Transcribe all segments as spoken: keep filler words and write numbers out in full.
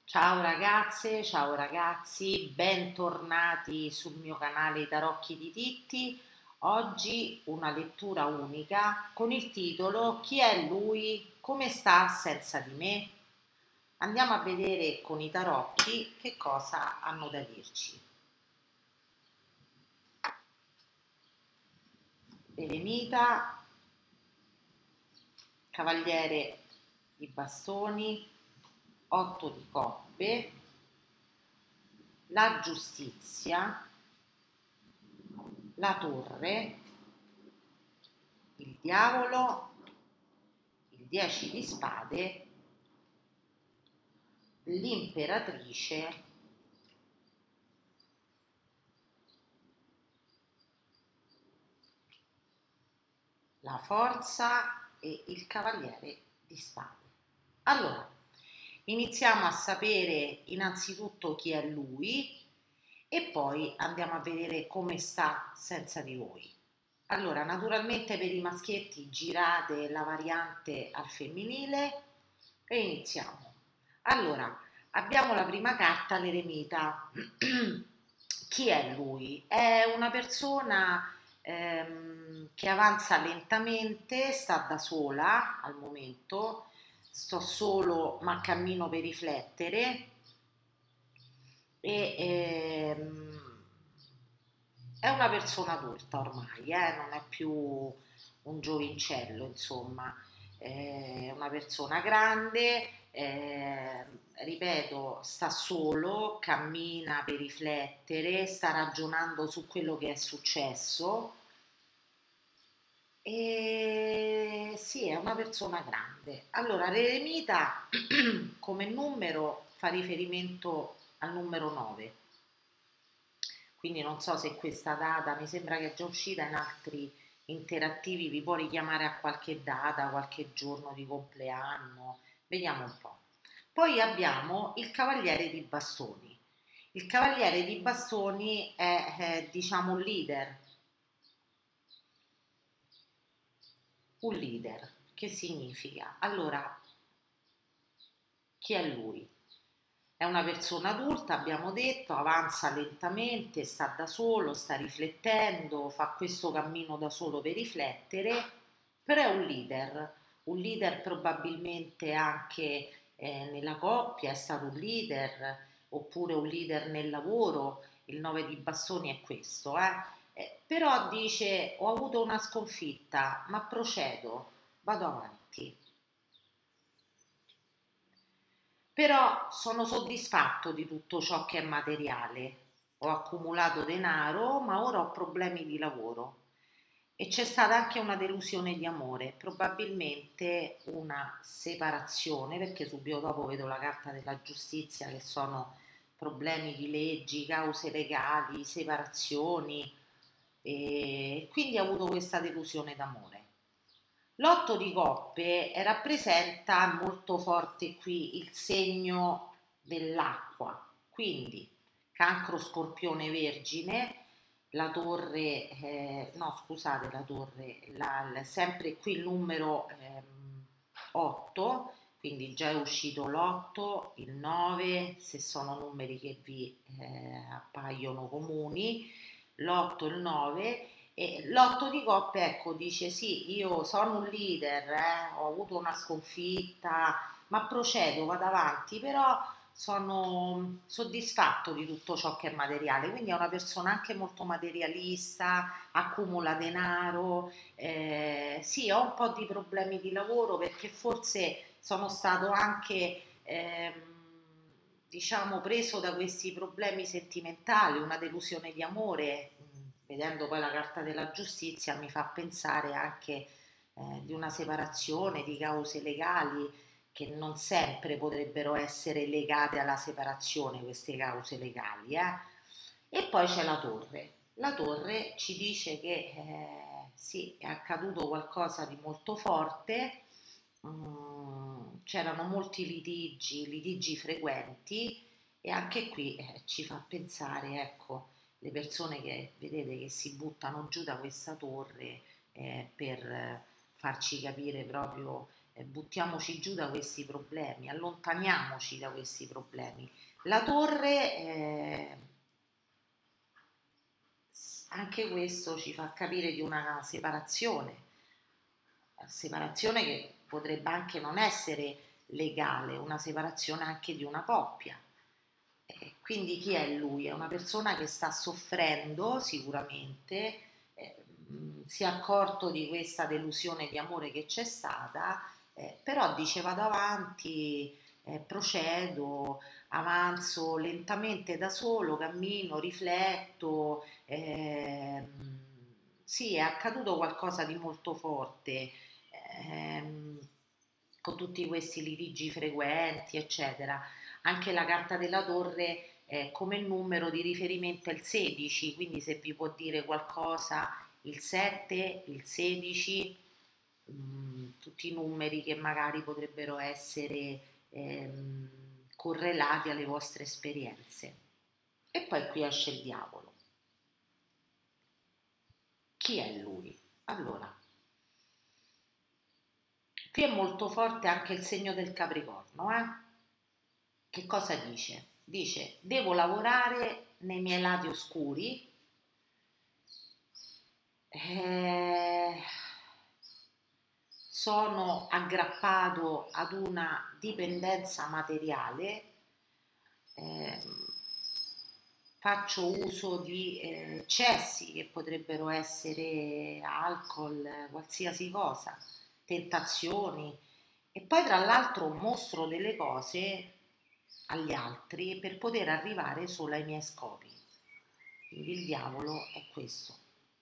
Ciao ragazze, ciao ragazzi, bentornati sul mio canale I Tarocchi di Titti. Oggi una lettura unica con il titolo Chi è lui? Come sta senza di me? Andiamo a vedere con i tarocchi che cosa hanno da dirci. Eremita, Cavaliere di bastoni, otto di coppe, la giustizia, la torre, il diavolo, il dieci di spade, l'imperatrice, la forza e il cavaliere di spade. Allora, iniziamo a sapere innanzitutto chi è lui e poi andiamo a vedere come sta senza di voi. Allora, naturalmente per i maschietti girate la variante al femminile e iniziamo. Allora, abbiamo la prima carta, l'eremita. Chi è lui? È una persona ehm, che avanza lentamente, sta da sola al momento, sto solo ma cammino per riflettere e ehm, è una persona adulta ormai, eh, non è più un giovincello, insomma, è una persona grande, eh, ripeto, sta solo, cammina per riflettere, sta ragionando su quello che è successo e sì, è una persona grande. Allora, l'eremita come numero fa riferimento al numero nove. Quindi non so se questa data, mi sembra che è già uscita in altri interattivi, vi può richiamare a qualche data, qualche giorno di compleanno, vediamo un po'. Poi abbiamo il cavaliere di bastoni. Il cavaliere di bastoni è, è diciamo un leader, un leader. Che significa? Allora, chi è lui? È una persona adulta, abbiamo detto, avanza lentamente, sta da solo, sta riflettendo, fa questo cammino da solo per riflettere, però è un leader, un leader probabilmente anche eh, nella coppia, è stato un leader, oppure un leader nel lavoro, il nove di bastoni è questo, eh? Eh, però dice ho avuto una sconfitta, ma procedo, vado avanti. Però sono soddisfatto di tutto ciò che è materiale. Ho accumulato denaro, ma ora ho problemi di lavoro. E c'è stata anche una delusione di amore, probabilmente una separazione, perché subito dopo vedo la carta della giustizia che sono problemi di leggi, cause legali, separazioni, e quindi ho avuto questa delusione d'amore. L'otto di coppe eh, rappresenta molto forte qui il segno dell'acqua, quindi cancro, scorpione, vergine, la torre, eh, no scusate la torre, la- la- sempre qui il numero ehm, otto, quindi già è uscito l'otto, il nove, se sono numeri che vi eh, appaiono comuni, l'otto, il nove e l'otto di coppe, ecco, dice sì, io sono un leader, eh, ho avuto una sconfitta, ma procedo, vado avanti, però sono soddisfatto di tutto ciò che è materiale, quindi è una persona anche molto materialista, accumula denaro, eh, sì, ho un po' di problemi di lavoro perché forse sono stato anche, ehm, diciamo, preso da questi problemi sentimentali, una delusione di amore, mh, vedendo poi la carta della giustizia mi fa pensare anche eh, di una separazione, di cause legali che non sempre potrebbero essere legate alla separazione, queste cause legali. Eh? E poi c'è la torre. La torre ci dice che eh, sì, è accaduto qualcosa di molto forte, mm, c'erano molti litigi, litigi frequenti e anche qui eh, ci fa pensare, ecco, le persone che vedete che si buttano giù da questa torre eh, per eh, farci capire proprio eh, buttiamoci giù da questi problemi, allontaniamoci da questi problemi. La torre, eh, anche questo ci fa capire di una separazione, separazione che potrebbe anche non essere legale, una separazione anche di una coppia. Eh, quindi chi è lui? È una persona che sta soffrendo sicuramente, eh, mh, si è accorto di questa delusione di amore che c'è stata, eh, però dice vado avanti, eh, procedo, avanzo lentamente da solo, cammino, rifletto, ehm, sì, è accaduto qualcosa di molto forte, ehm, con tutti questi litigi frequenti, eccetera. Anche la carta della torre, eh, come numero di riferimento è il sedici, quindi se vi può dire qualcosa il sette, il sedici, mh, tutti i numeri che magari potrebbero essere ehm, correlati alle vostre esperienze. E poi qui esce il diavolo. Chi è lui? Allora, qui è molto forte anche il segno del Capricorno, eh? Che cosa dice? Dice, devo lavorare nei miei lati oscuri, eh, sono aggrappato ad una dipendenza materiale, eh, faccio uso di eh, eccessi che potrebbero essere alcol, qualsiasi cosa, tentazioni, e poi tra l'altro mostro delle cose agli altri per poter arrivare solo ai miei scopi. Quindi il diavolo è questo.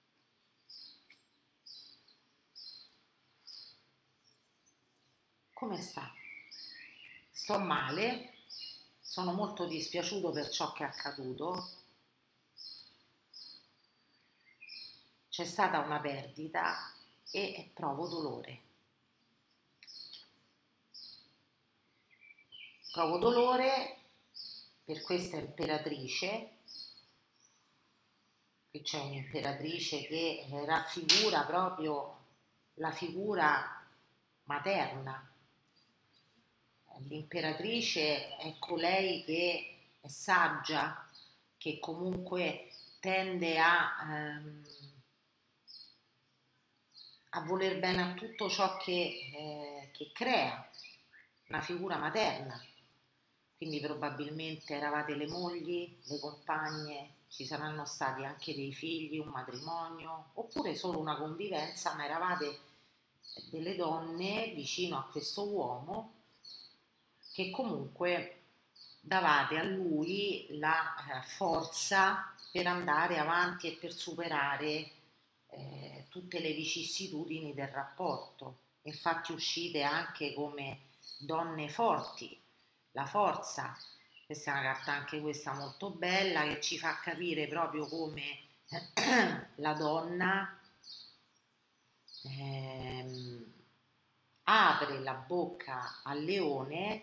Come sta? Sto male, sono molto dispiaciuto per ciò che è accaduto, c'è stata una perdita e provo dolore. Provo dolore per questa imperatrice. Qui c'è un'imperatrice che raffigura proprio la figura materna. L'imperatrice è colei che è saggia, che comunque tende a, ehm, a voler bene a tutto ciò che, eh, che crea, una figura materna. Quindi probabilmente eravate le mogli, le compagne, ci saranno stati anche dei figli, un matrimonio, oppure solo una convivenza, ma eravate delle donne vicino a questo uomo che comunque davate a lui la eh, forza per andare avanti e per superare eh, tutte le vicissitudini del rapporto. Infatti uscite anche come donne forti, la forza. Questa è una carta anche questa molto bella che ci fa capire proprio come la donna ehm, apre la bocca al leone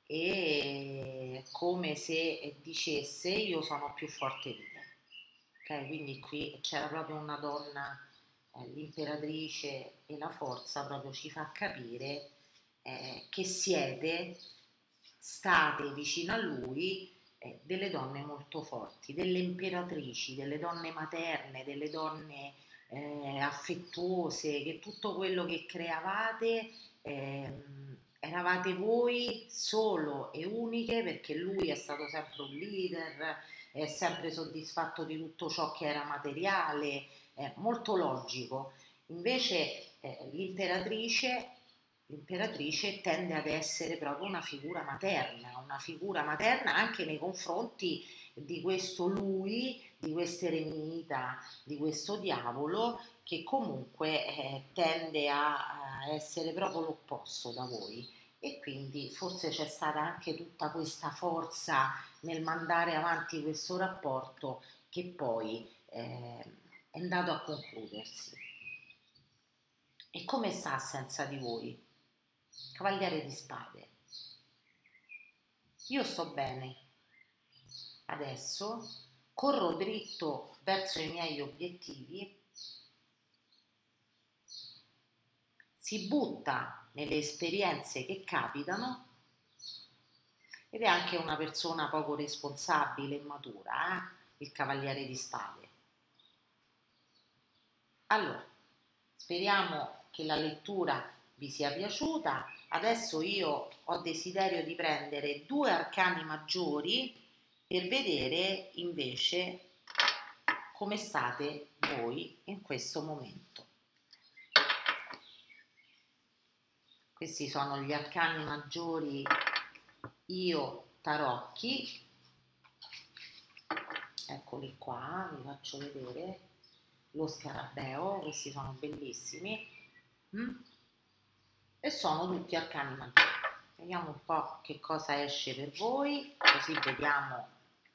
e come se dicesse io sono più forte di te. Ok, quindi qui c'era proprio una donna, eh, l'imperatrice e la forza proprio ci fa capire eh, che siete state vicino a lui eh, delle donne molto forti, delle imperatrici, delle donne materne, delle donne eh, affettuose, che tutto quello che creavate ehm, eravate voi solo e uniche perché lui è stato sempre un leader, è sempre soddisfatto di tutto ciò che era materiale, è molto logico. Invece eh, l'imperatrice, l'imperatrice tende ad essere proprio una figura materna, una figura materna anche nei confronti di questo lui, di questa eremita, di questo diavolo che comunque eh, tende a, a essere proprio l'opposto da voi. E quindi forse c'è stata anche tutta questa forza nel mandare avanti questo rapporto che poi eh, è andato a concludersi. E come sta senza di voi? Cavaliere di spade. Io sto bene adesso, corro dritto verso i miei obiettivi, si butta nelle esperienze che capitano ed è anche una persona poco responsabile e matura, eh? Il Cavaliere di Spade. Allora, speriamo che la lettura vi sia piaciuta. Adesso io ho desiderio di prendere due arcani maggiori per vedere invece come state voi in questo momento. Questi sono gli arcani maggiori Io Tarocchi, eccoli qua, vi faccio vedere lo scarabeo, questi sono bellissimi, mm? E sono tutti arcani maggiori. Vediamo un po' che cosa esce per voi, così vediamo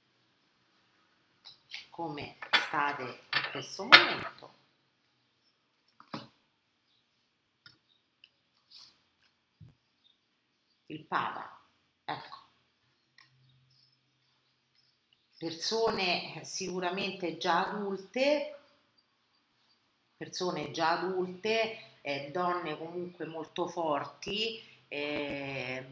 come state in questo momento. Il Papa, ecco, persone sicuramente già adulte, persone già adulte, eh, donne comunque molto forti, eh,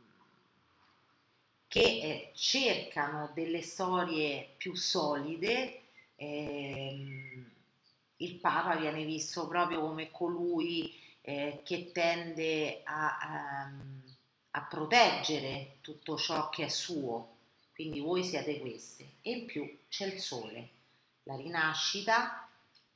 che eh, cercano delle storie più solide. Eh, il Papa viene visto proprio come colui eh, che tende a, a, a proteggere tutto ciò che è suo, quindi voi siete queste, e in più c'è il Sole, la rinascita.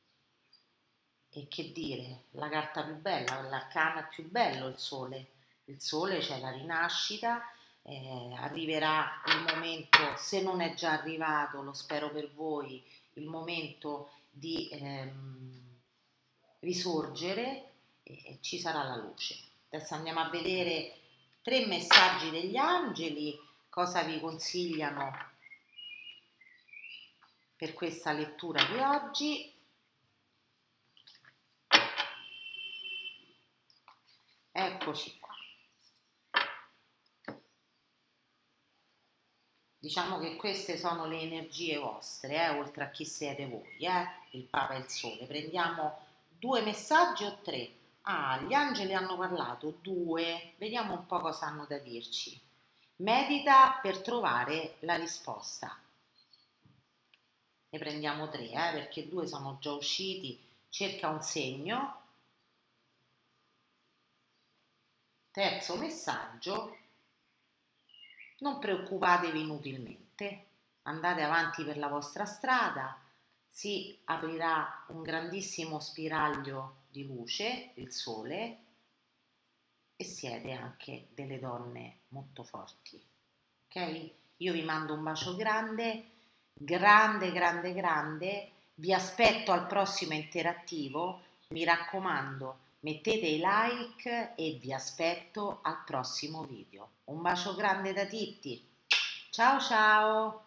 E che dire, la carta più bella, l'arcano più bello, il Sole. Il Sole c'è la rinascita, eh, arriverà il momento, se non è già arrivato, lo spero per voi, il momento di ehm, risorgere e ci sarà la luce. Adesso andiamo a vedere tre messaggi degli angeli, cosa vi consigliano per questa lettura di oggi. Eccoci qua. Diciamo che queste sono le energie vostre, eh, oltre a chi siete voi, eh, il Papa e il Sole. Prendiamo due messaggi o tre? Ah, gli angeli hanno parlato, due. Vediamo un po' cosa hanno da dirci. Medita per trovare la risposta. Ne prendiamo tre, eh, perché due sono già usciti. Cerca un segno. Terzo messaggio. Non preoccupatevi inutilmente, andate avanti per la vostra strada, si aprirà un grandissimo spiraglio di luce, il Sole, e siete anche delle donne molto forti, ok? Io vi mando un bacio grande, grande, grande, grande, vi aspetto al prossimo interattivo, mi raccomando, mettete i like e vi aspetto al prossimo video. Un bacio grande da Titti. Ciao ciao!